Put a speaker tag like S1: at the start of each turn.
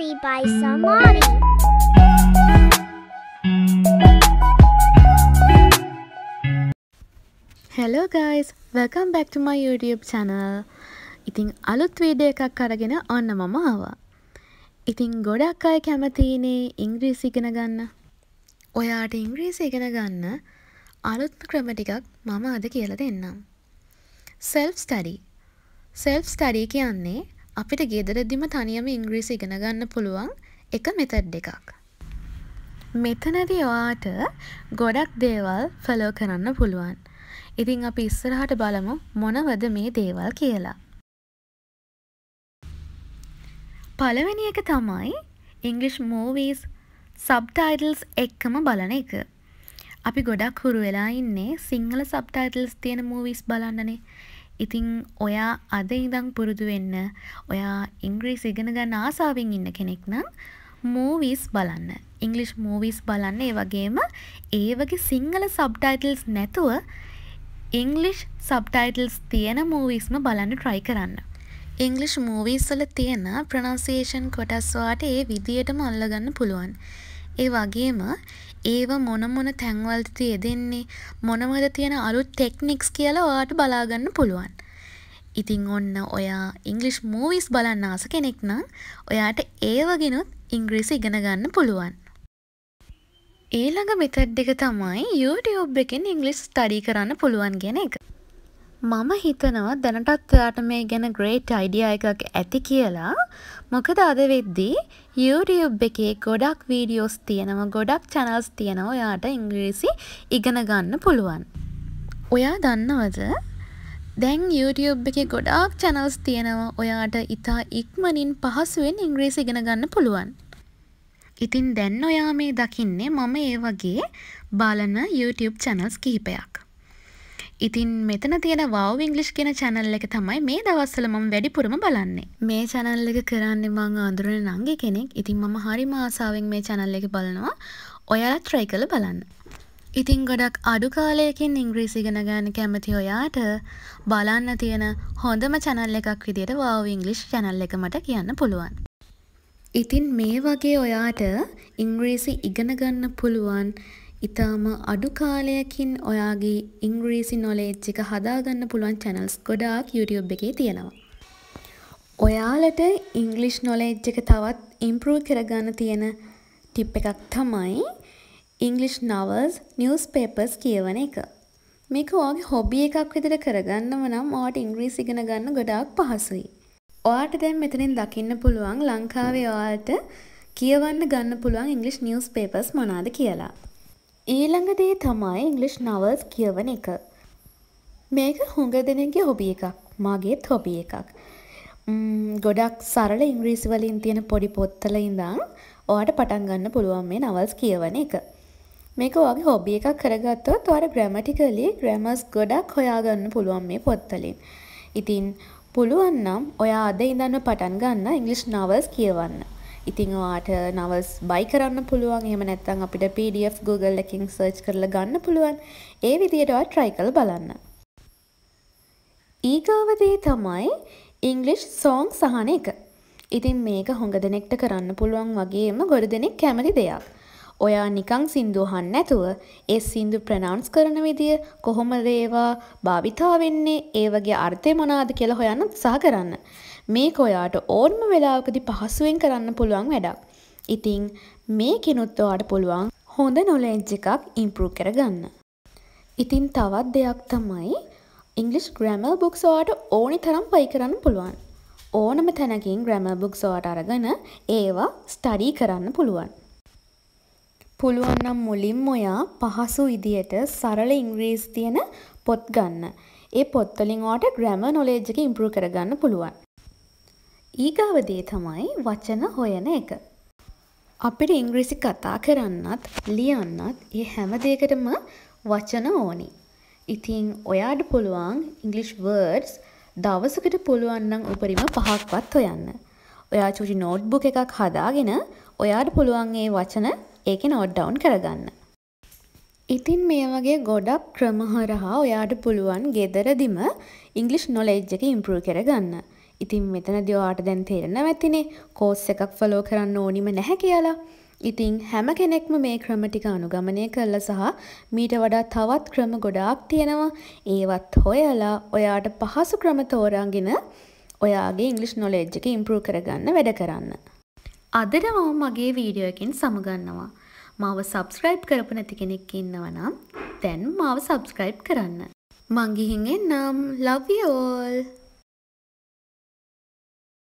S1: Story by Samari.
S2: Hello guys, welcome back to my YouTube channel. ඉතින් අලුත් video එකක් අරගෙන ඔන්න මම ආවා. ඉතින් ගොඩක් අය කැමතිනේ ඉංග්‍රීසි ඉගෙන ගන්න. ඔයාට ඉංග්‍රීසි ඉගෙන ගන්න අලුත්ම ක්‍රම ටිකක් මම අද කියලා දෙන්නම්. self study. self study කියන්නේ අපිට ගෙදරදීම තනියම ඉංග්‍රීසි ඉගෙන ගන්න පුළුවන් එක මෙතඩ් එකක්. මෙතනදී ඔයාට ගොඩක් දේවල් ෆලෝ කරන්න පුළුවන්. ඉතින් අපි ඉස්සරහට බලමු මොනවද මේ දේවල් කියලා. පළවෙනි එක තමයි English movies subtitles එක්කම බලන එක. අපි ගොඩක් හුරු වෙලා ඉන්නේ සිංහල subtitles තියෙන movies බලන්නනේ. ඉතින් ඔයා අද ඉඳන් පුරුදු වෙන්න. ඔයා ඉංග්‍රීසි ඉගෙන ගන්න ආසාවෙන් ඉන්න කෙනෙක් නම් movies බලන්න. English movies බලන්න. ඒ වගේම ඒ වගේ සිංහල subtitles නැතුව English subtitles තියෙන moviesම බලන්න try කරන්න. English movies වල තියෙන pronunciation කොටස් වලට ඒ විදියටම අල්ලගන්න පුළුවන්. ඒ වගේම ඒව මොන තැන්වලද තියෙන්නේ මොනවද තියෙන අලුත් techniques කියලා ඔයාට බලා ගන්න පුළුවන්. ඉතින් ඔන්න ඔයා English movies බලන්න ආස කෙනෙක් නම් ඔයාට ඒවගෙනුත් ඉංග්‍රීසි ඉගෙන ගන්න පුළුවන්. ඊළඟ මෙතඩ් එක තමයි YouTube එකෙන් English study කරන්න පුළුවන් කියන එක. මම හිතනවා දැනටත් ඔයාට මේ ගැන great idea එකක් ඇති කියලා. මොකද අද වෙද්දී YouTube එකේ ගොඩක් videos තියෙනවා, ගොඩක් channels තියෙනවා ඔයාට ඉංග්‍රීසි ඉගෙන ගන්න පුළුවන්. ඔයා දන්නවද? දැන් YouTube එකේ ගොඩක් channels තියෙනවා ඔයාට ඉතා ඉක්මනින් පහසුවෙන් ඉංග්‍රීසි ඉගෙන ගන්න පුළුවන්. ඉතින් දැන් ඔයා මේ දකින්නේ මම ඒ වගේ බලන YouTube channels කිහිපයක්. ඉතින් මෙතන තියෙන wow English කියන channel එක තමයි මේ දවස්වල මම වැඩිපුරම බලන්නේ. මේ channel එක කරන්නේ මම අඳුරන නංගි කෙනෙක්. ඉතින් මම හරිම ආසාවෙන් මේ channel එක බලනවා. ඔයාලා try කරලා බලන්න. ඉතින් ගොඩක් අඩු කාලයකින් ඉංග්‍රීසි ඉගෙන ගන්න කැමති ඔයාට බලන්න තියෙන හොඳම channel එකක් විදියට wow English channel එක මට කියන්න පුළුවන්. ඉතින් මේ වගේ ඔයාට ඉංග්‍රීසි ඉගෙන ගන්න පුළුවන් ඉතාම අඩු කාලයකින් ඔයාගේ ඉංග්‍රීසි knowledge එක හදාගන්න පුළුවන් channels ගොඩාක් YouTube එකේ තියෙනවා. ඔයාලට English knowledge එක තවත් improve කරගන්න තියෙන tip එකක් තමයි English novels, newspapers කියවන එක. මේක ඔයාගේ hobby එකක් විදිහට කරගන්නම නම් ඔයාට ඉංග්‍රීසි ඉගෙන ගන්න ගොඩාක් පහසුයි. ඔයාට දැන් මෙතනින් දකින්න පුළුවන් ලංකාවේ ඔයාලට කියවන්න ගන්න පුළුවන් English newspapers මොනවාද කියලා. ඊළඟ දේ තමයි English novels කියවන එක. මේක හුඟ දෙනෙක්ගේ හොබි එකක්. මගේත් හොබි එකක්. ගොඩක් සරල ඉංග්‍රීසි වලින් තියෙන පොඩි පොත්වල ඉඳන් ඔයාට පටන් ගන්න පුළුවන් මේ novels කියවන එක. මේක ඔයාගේ හොබි එකක් කරගත්තොත් ඔයාට grammatically grammars ගොඩක් හොයාගන්න පුළුවන් මේ පොත්වලින්. ඉතින් පුළුවන් නම් ඔයා අද ඉඳන්ම පටන් ගන්න English novels කියවන්න. ඉතින් ඔයාට novels buy කරන්න පුළුවන්. එහෙම නැත්නම් අපිට PDF Google එකකින් search කරලා ගන්න පුළුවන්. ඒ විදිහට ඔයා try කරලා බලන්න. ඊගාව දේ තමයි English songs අහන එක. ඉතින් මේක හොඟ දෙනෙක්ට කරන්න පුළුවන් වගේම ගොඩ දෙනෙක් කැමති දෙයක්. ඔයා නිකන් සින්දු අහන්න නැතුව ඒ සින්දු ප්‍රනවුන්ස් කරන විදිය කොහොමද ඒවා භාවිතා වෙන්නේ, ඒ වගේ අර්ථය මොනවාද කියලා හොයන්න උත්සාහ කරන්න. මේක ඔයාට ඕනම වෙලාවකදී පහසුවෙන් කරන්න පුළුවන් වැඩක්. ඉතින් මේකිනුත් ඔයාට පුළුවන් හොඳ knowledge එකක් improve කරගන්න. ඉතින් තවත් දෙයක් තමයි English grammar books ඔයාට ඕනි තරම් buy කරන්න පුළුවන්. ඕනම තැනකින් grammar books ඔයාට අරගෙන ඒවා study කරන්න පුළුවන්. පුළුවන් නම් මුලින්ම ඔයා පහසු විදියට සරල ඉංග්‍රීසි තියෙන පොත් ගන්න. ඒ පොත් වලින් ඔයාට grammar knowledge එක improve කරගන්න පුළුවන්. ඊගාව දේ තමයි වචන හොයන එක. අපිට ඉංග්‍රීසි කතා කරන්නත් ලියන්නත් ඒ හැම දෙයකටම වචන ඕනි. ඉතින් ඔයාට පුළුවන් English words දවසකට පුළුවන් නම් උපරිම 5ක්වත් හොයන්න. ඔයා චුටි notebook එකක් හදාගෙන ඔයාට පුළුවන් මේ වචන ඒකේ note down කරගන්න. ඉතින් මේ වගේ ගොඩක් ක්‍රම හරහා ඔයාට පුළුවන් ගෙදරදිම English knowledge එක improve කරගන්න. ඉතින් මෙතනදී ඔයාට දැන් තේරෙනවා ඇතිනේ කෝස් එකක් ෆලෝ කරන්න ඕනිම නැහැ කියලා. ඉතින් හැම කෙනෙක්ම මේ ක්‍රම ටික අනුගමනය කළා සහ මීට වඩා තවත් ක්‍රම ගොඩාක් තියෙනවා. ඒවත් හොයලා ඔයාට පහසු ක්‍රම තෝරාගෙන ඔයාගේ ඉංග්‍රීසි නොලෙජ් එක ඉම්ප්‍රූව් කරගන්න වැඩ කරන්න. අදට මම මගේ වීඩියෝ එකෙන් සමුගන්නවා. මාව සබ්ස්ක්‍රයිබ් කරපු නැති කෙනෙක් ඉන්නවා නම් දැන් මාව සබ්ස්ක්‍රයිබ් කරන්න. මං ගිහින් එන්නම්. love you all.